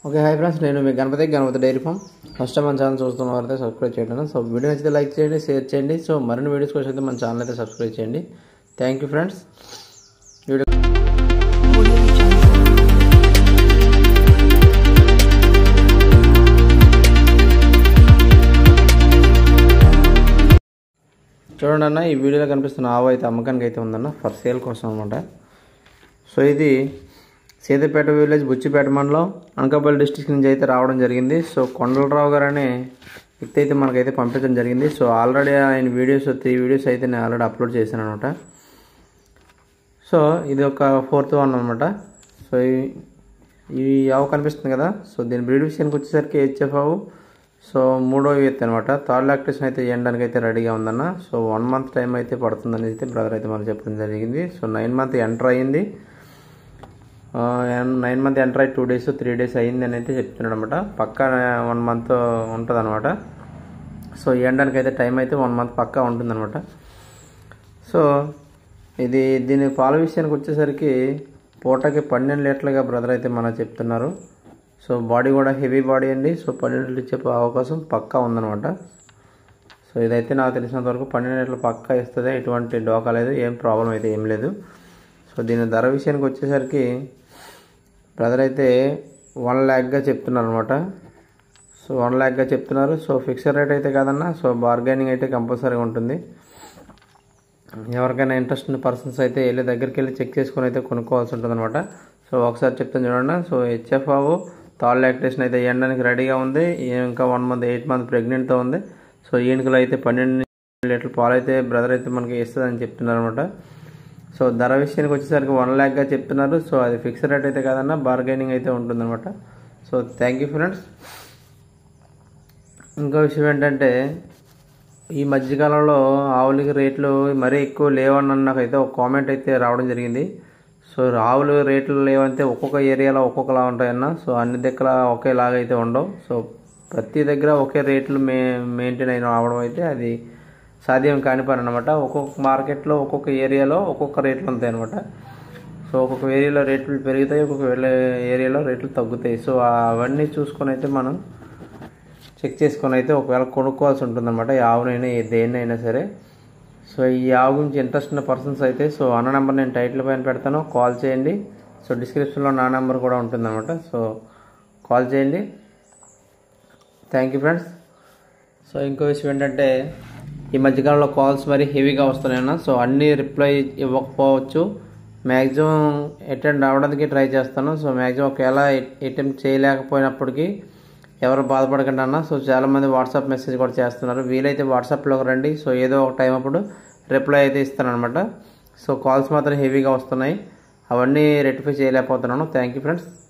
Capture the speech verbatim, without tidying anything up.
Okay hi friends, నేను మీ Ganapathi Ganapath dairy farm. First time మన ఛానల్ చూస్తున్న వారైతే సబ్స్క్రైబ్ చేయండి. సో వీడియో నచ్చితే లైక్ చేయండి, షేర్ చేయండి. సో మరిన్ని వీడియోస్ కోసం అయితే మన ఛానల్ అయితే సబ్స్క్రైబ్ చేయండి. Thank you friends. వీడియో చూడండి అన్న, ఈ వీడియోలో కనిపిస్తున్న ఆవు అయితే అమ్మకానికి అయితే ఉందన్న, ఫర్ సేల్ కోసం అనమాట. సో ఇది సీతపేట విలేజ్, బుచ్చిపేట మండలం, అనకాపల్లి డిస్ట్రిక్ట్ నుంచి అయితే రావడం జరిగింది. సో కొండలరావు గారు అనే వ్యక్తి అయితే మనకైతే పంపించడం జరిగింది. సో ఆల్రెడీ ఆయన వీడియోస్ త్రీ వీడియోస్ అయితే నేను ఆల్రెడీ అప్లోడ్ చేశాను అనమాట. సో ఇది ఒక ఫోర్త్ వన్ అనమాట. సో ఈ ఆవు కనిపిస్తుంది కదా, సో దీని బ్రీడ్ విషయానికి వచ్చేసరికి హెచ్ఎఫ్ ఆవు. సో మూడో ఎత్తు అనమాట. థర్డ్ లాక్టేషన్ అయితే వేయడానికి అయితే రెడీగా ఉందన్న. సో వన్ మంత్ టైం అయితే పడుతుందని అయితే బ్రదర్ అయితే మనకు చెప్పడం జరిగింది. సో నైన్ మంత్ ఎంటర్ అయ్యింది. నైన్ మంత్ ఎంటర్ అయ్యి టూ డేస్ త్రీ డేస్ అయ్యింది అని అయితే చెప్తున్నాడు అనమాట. పక్కా వన్ మంత్ ఉంటుంది అనమాట. సో వేయడానికి అయితే టైం అయితే వన్ మంత్ పక్కా ఉంటుందన్నమాట. సో ఇది దీని పాల విషయానికి వచ్చేసరికి పూటకి పన్నెండు లీటర్లుగా బ్రదర్ అయితే మనకు చెప్తున్నారు. సో బాడీ కూడా హెవీ బాడీ అండి. సో పన్నెండు లీటర్లు ఇచ్చే అవకాశం పక్కా ఉందన్నమాట. సో ఇదైతే నాకు తెలిసినంత వరకు పన్నెండు లీటర్లు పక్కా ఇస్తుంది, ఎటువంటి డోకా లేదు, ఏం ప్రాబ్లం అయితే ఏం లేదు. సో దీని ధర విషయానికి వచ్చేసరికి బ్రదర్ అయితే వన్ ల్యాక్గా చెప్తున్నారు అనమాట. సో వన్ ల్యాక్గా చెప్తున్నారు. సో ఫిక్స్డ్ రేట్ అయితే కాదన్నా, సో బార్గెనింగ్ అయితే కంపల్సరీగా ఉంటుంది. ఎవరికైనా ఇంట్రెస్ట్ ఉన్న పర్సన్స్ అయితే వెళ్ళి దగ్గరికి వెళ్ళి చెక్ చేసుకుని అయితే కొనుక్కోవాల్సి ఉంటుంది అనమాట. సో ఒకసారి చెప్తాను చూడండి. సో హెచ్ఎఫ్ ఆవు థర్డ్ లాక్టేషన్ అయితే వేయడానికి రెడీగా ఉంది. ఇంకా వన్ మంత్ ఎయిట్ మంత్ ప్రెగ్నెంట్తో ఉంది. సో ఈయనకులో అయితే పన్నెండు లీటర్ల పాలు అయితే బ్రదర్ అయితే మనకి ఇస్తుందని చెప్తున్నారు అనమాట. సో ధర విషయానికి వచ్చేసరికి వన్ ల్యాక్గా చెప్తున్నారు. సో అది ఫిక్స్డ్ రేట్ అయితే కాదన్నా, బార్గెనింగ్ అయితే ఉంటుందన్నమాట. So thank you friends. ఇంకో విషయం ఏంటంటే, ఈ మధ్యకాలంలో ఆవులకి రేట్లు మరీ ఎక్కువ లేవని నాకైతే ఒక కామెంట్ అయితే రావడం జరిగింది. సో ఆవులు రేట్లు లేవంటే ఒక్కొక్క ఏరియాలో ఒక్కొక్కలా ఉంటాయన్న. సో అన్ని దగ్గర ఒకేలాగా అయితే ఉండవు. సో ప్రతి దగ్గర ఒకే రేట్లు మే మెయింటైన్ అయిన అవడం అయితే అది సాధ్యం కాని పని అనమాట. ఒక్కొక్క మార్కెట్లో ఒక్కొక్క ఏరియాలో ఒక్కొక్క రేట్లు ఉంటాయి అనమాట. సో ఒక్కొక్క ఏరియాలో రేట్లు పెరుగుతాయి, ఒక్కొక్క ఏరియాలో రేట్లు తగ్గుతాయి. సో అవన్నీ చూసుకొని అయితే మనం చెక్ చేసుకొని అయితే ఒకవేళ కొనుక్కోవాల్సి ఉంటుందన్నమాట, ఈ ఆవునైనా దేన్నైనా సరే. సో ఈ ఆవు గురించి ఇంట్రెస్ట్ ఉన్న పర్సన్స్ అయితే సో అన్న నెంబర్ నేను టైటిల్ పైన పెడతాను, కాల్ చేయండి. సో డిస్క్రిప్షన్లో నా నెంబర్ కూడా ఉంటుందన్నమాట. సో కాల్ చేయండి. Thank you friends. సో ఇంకో విషయం ఏంటంటే, ఈ మధ్యకాలంలో కాల్స్ మరి హెవీగా వస్తున్నాయన్న. సో అన్నీ రిప్లై ఇవ్వకపోవచ్చు, మ్యాక్సిమం అటెండ్ అవ్వడానికి ట్రై చేస్తాను. సో మ్యాక్సిమం ఒకవేళ అటెంప్ట్ చేయలేకపోయినప్పటికీ ఎవరు బాధపడకండి అన్న. సో చాలామంది వాట్సాప్ మెసేజ్ కూడా చేస్తున్నారు. వీలైతే వాట్సాప్లోకి రండి. సో ఏదో ఒక టైం అప్పుడు రిప్లై అయితే ఇస్తాను అనమాట. సో కాల్స్ మాత్రం హెవీగా వస్తున్నాయి, అవన్నీ రెక్టిఫై చేయలేకపోతున్నాను. Thank you friends.